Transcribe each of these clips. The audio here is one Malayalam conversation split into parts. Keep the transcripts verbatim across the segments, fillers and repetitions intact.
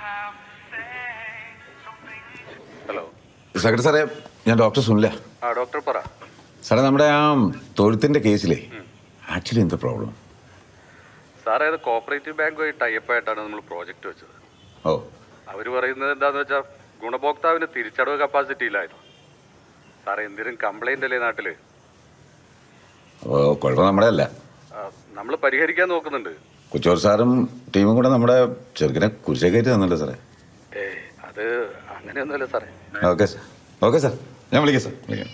ഹലോ സെക്രട്ടറി സാറേ, ഞാൻ ഡോക്ടർ സുനില. ആ ഡോക്ടർ പറ സാറേ, നമ്മുടെ ആ തൊഴുത്തിന്റെ കേസിലെ ആക്ച്വലി എന്താ പ്രോബ്ലം? സാറേ, അത് കോപ്പറേറ്റീവ് ബാങ്കുമായി ടൈപ്പ് ആയിട്ടാണ് നമ്മൾ പ്രോജക്റ്റ് വെച്ചത്. ഓ, അവർ പറയുന്നത് എന്താണെന്ന് വെച്ചാൽ ഗുണഭോക്താവിന് തിരിച്ചടവ് കപ്പാസിറ്റി ഇല്ലായിരുന്നു. സാറേ, എന്തെങ്കിലും കംപ്ലൈൻ്റ് അല്ലേ നാട്ടിൽ? ഓ, കുഴപ്പം നമ്മുടെ അല്ല. നമ്മൾ പരിഹരിക്കാൻ നോക്കുന്നുണ്ട്. കുച്ചോർ സാറും ടീമും കൂടെ നമ്മുടെ ചെറുക്കിനെ കുരിശേ കയറ്റി തന്നല്ലോ സാറേ. ഏ അത് അങ്ങനെയൊന്നുമല്ല സാറേ. ഓക്കെ സാർ, ഓക്കെ സാർ, ഞാൻ വിളിക്കാം സാർ, വിളിക്കാം.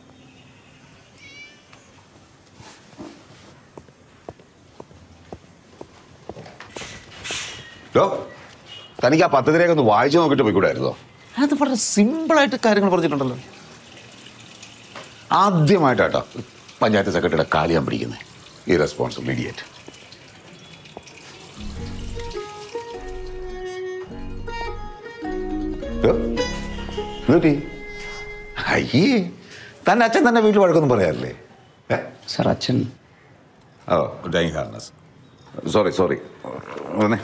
തനിക്ക് ആ പദ്ധതിയിലേക്ക് ഒന്ന് വായിച്ചു നോക്കിയിട്ട് പോയിക്കൂടായിരുന്നോ? അത് വളരെ സിമ്പിളായിട്ട് കാര്യങ്ങൾ പറഞ്ഞിട്ടുണ്ടല്ലോ. ആദ്യമായിട്ടാട്ടോ പഞ്ചായത്ത് സെക്രട്ടറിയുടെ കാലി ഞാൻ പിടിക്കുന്നത്. ഈ റെസ്പോൺസിബിൾ ഇഡിയറ്റ്. അയ്യേ, തന്നെ അച്ഛൻ തന്നെ വീട്ടിൽ വഴക്കൊന്നും പറയാറില്ലേ? സാർ അച്ഛൻ ഓ ഡൈങ് ഹാർനസ്. സോറി സോറി വന്നേ.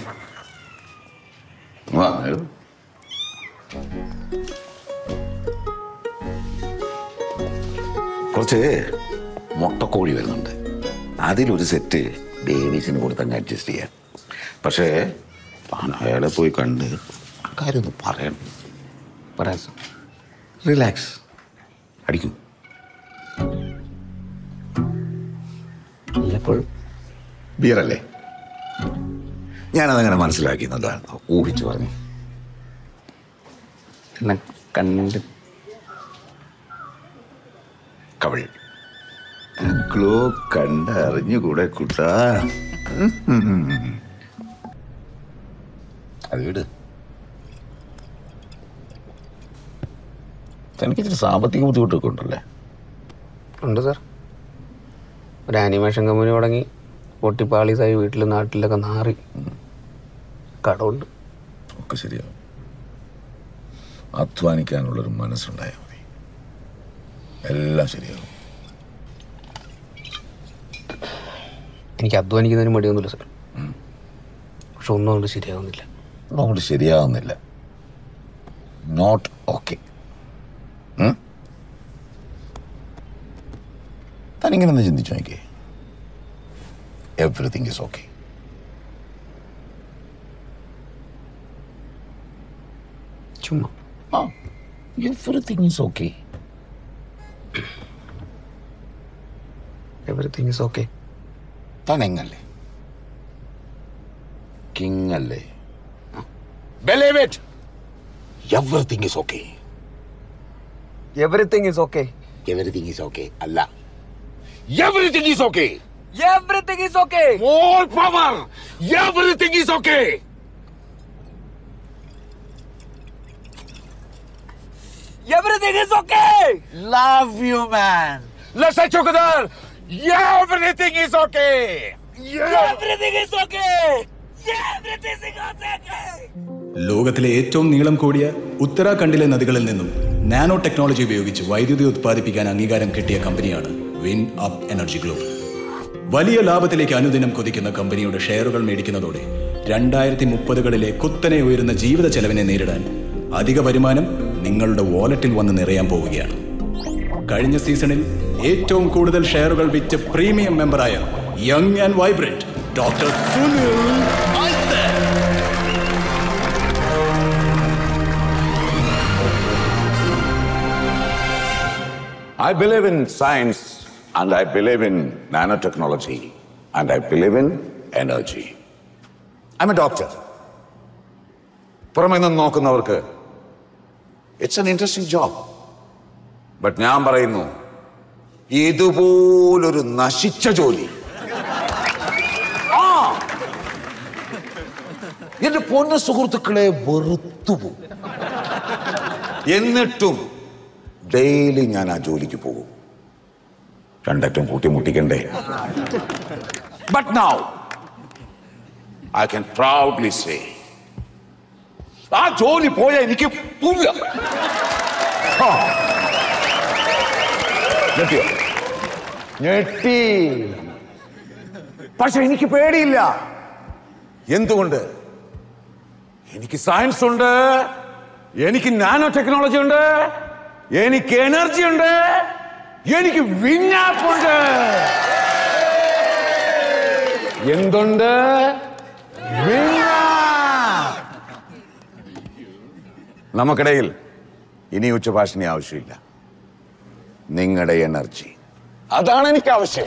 കുറച്ച് മുട്ടക്കോഴി വരുന്നുണ്ട്. അതിലൊരു സെറ്റ് ഡേവിസിന് കൂടെ തന്നെ അഡ്ജസ്റ്റ് ചെയ്യാൻ. പക്ഷേ അയാളെ പോയി കണ്ട് കാര്യം ഒന്ന് പറയണം. പറയാം സാർ. റിലാക്സ്. അടിക്കൂ. വല്ലപ്പോഴും ബിയറല്ലേ? ഞാനതങ്ങനെ മനസ്സിലാക്കി എന്നതാണ് ഊഹിച്ചു പറഞ്ഞു. എന്നെ കണ്ട് കവൾ ഗ്ലോ കണ്ട് അറിഞ്ഞുകൂടെ കുട്ടാ. അത് വീട് തനിക്കിച്ചിരി സാമ്പത്തിക ബുദ്ധിമുട്ടൊക്കെ ഉണ്ടല്ലേ? ഉണ്ട് സാർ. ഒരു ആനിമേഷൻ കമ്പനി തുടങ്ങി പൊട്ടിപ്പാളീസായി വീട്ടിലും നാട്ടിലൊക്കെ നാറി. കടമുണ്ട്. ഒക്കെ ശരിയാവും. അധ്വാനിക്കാനുള്ളൊരു മനസ്സുണ്ടായാൽ മതി, എല്ലാം ശരിയാവും. എനിക്ക് അധ്വാനിക്കുന്നതിന് മടിയൊന്നുമില്ല സാർ. പക്ഷെ ഒന്നും കൊണ്ട് ശരിയാവുന്നില്ല. ഒന്നും കൊണ്ട് ശരിയാവുന്നില്ല. Not okay. താനിങ്ങനെ ഒന്ന് ചിന്തിച്ചു നോക്കിയേ. Everything is okay. ചുമ്മാ ആ everything is okay. Everything is okay. താൻ എങ്ങല്ലേ? കിങ് അല്ലേ? Believe it. Everything is okay. Everything is okay. Everything is okay. അല്ല, everything is okay. Everything is okay. More power. Everything is okay. Everything is okay. Love you, man. Let's say together. Everything is okay. Everything is okay. Everything is okay. ലോകത്തിലെ ഏറ്റവും നീളം കൂടിയ ഉത്തരാഖണ്ഡിലെ നദികളിൽ നിന്നും നാനോ ടെക്നോളജി ഉപയോഗിച്ച് വൈദ്യുതി ഉത്പാദിപ്പിക്കാൻ അംഗീകാരം കിട്ടിയ കമ്പനിയാണ് വിൻ അപ്പ് എനർജി ഗ്ലോബൽ. വലിയ ലാഭത്തിലേക്ക് അനുദിനം കൊതിക്കുന്ന കമ്പനിയുടെ ഷെയറുകൾ മേടിക്കുന്നതോടെ രണ്ടായിരത്തി മുപ്പതുകളിലെ കുത്തനെ ഉയരുന്ന ജീവിത ചെലവിനെ നേരിടാൻ അധിക വരുമാനം നിങ്ങളുടെ വാലറ്റിൽ വന്ന് നിറയാൻ പോവുകയാണ്. കഴിഞ്ഞ സീസണിൽ ഏറ്റവും കൂടുതൽ ഷെയറുകൾ വിറ്റ് പ്രീമിയം മെമ്പറായ young and vibrant doctor Sunil. I believe in science and I believe in nanotechnology and I believe in energy. I'm a doctor. പുറമെ നിന്ന് നോക്കുന്നവർക്ക് it's an interesting job. But ഞാൻ പറയുന്നു, ഇതുപോലൊരു നശിച്ച ജോലി ആ എന്റെ പൊന്ന സുഹൃത്തുക്കളെ വെറുത്തുപോകും. എന്നിട്ടും ഡെയിലി ഞാൻ ആ ജോലിക്ക് പോകും. രണ്ടറ്റം കൂട്ടി മുട്ടിക്കണ്ടേ? But now I can proudly say ആ ജോലി പോയാൽ എനിക്ക് ഞെട്ടിയോ? ഞെട്ടി. പക്ഷെ എനിക്ക് പേടിയില്ല. എന്തുകൊണ്ട്? എനിക്ക് സയൻസ് ഉണ്ട്, എനിക്ക് നാനോ ടെക്നോളജി ഉണ്ട്, എനിക്ക് എനർജി ഉണ്ട്, എനിക്ക് വിഞ്ഞാപ്പുണ്ട്. എന്തുണ്ട്? നമുക്കിടയിൽ ഇനി ഉച്ചഭാഷണി ആവശ്യമില്ല. നിങ്ങളുടെ എനർജി, അതാണ് എനിക്ക് ആവശ്യം.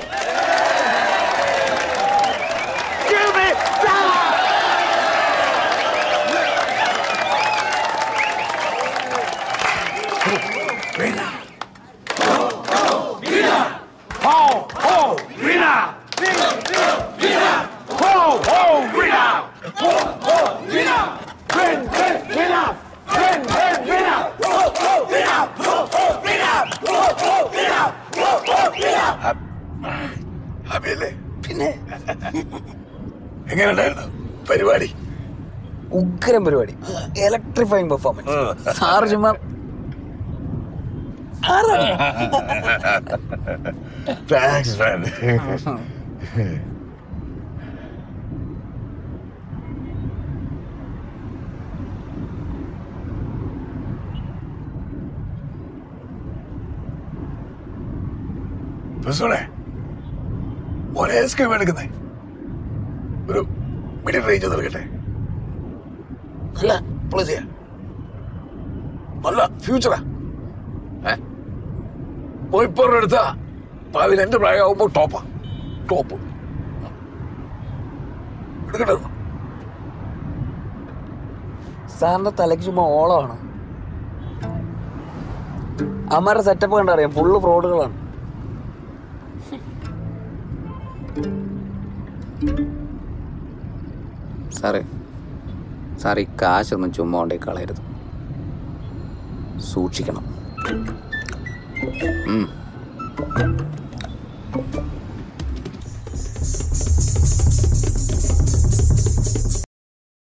പിന്നെ എങ്ങനെയുണ്ടായിരുന്നു പരിപാടി? ഉഗ്രം പരിപാടി, ഇലക്ട്രിഫൈങ് പെർഫോമൻസ്. സാറ് ചുമ്മാ താങ്ക്സ് മാൻ. ഒരേ സ്കീം എടുക്കുന്നേ, ഒരു മിഡിൽ റേഞ്ച് നൽകട്ടെ. നല്ല പൊളിസിയാ, നല്ല ഫ്യൂച്ചറാ. പോയിപ്പോറെ എടുത്ത ഭാവിയിൽ എന്റെ പ്രായമാകുമ്പോ ടോപ്പാ, ടോപ്പ് എടുക്കട്ടെ. സാറിന്റെ തലയ്ക്ക് ചുമ്മാ ഓളമാണ്. അമ്മയുടെ സെറ്റപ്പ് കണ്ടറിയാം, ഫുള്ള് ഫ്രോഡുകളാണ്. സാറേ, സാർ ഈ കാശൊന്നും ചുമ്മാ കൊണ്ടേ കളയരുത്, സൂക്ഷിക്കണം.